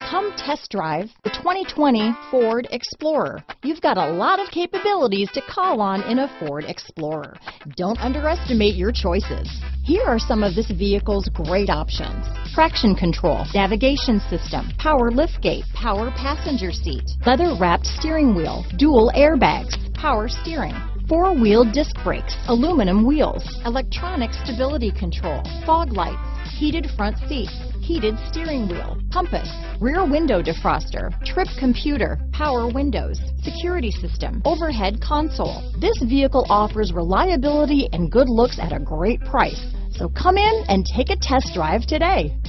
Come test drive the 2020 Ford Explorer. You've got a lot of capabilities to call on in a Ford Explorer. Don't underestimate your choices. Here are some of this vehicle's great options: traction control, navigation system, power liftgate, power passenger seat, leather-wrapped steering wheel, dual airbags, power steering, four-wheel disc brakes, aluminum wheels, electronic stability control, fog lights, heated front seats, heated steering wheel, compass, rear window defroster, trip computer, power windows, security system, overhead console. This vehicle offers reliability and good looks at a great price. So come in and take a test drive today.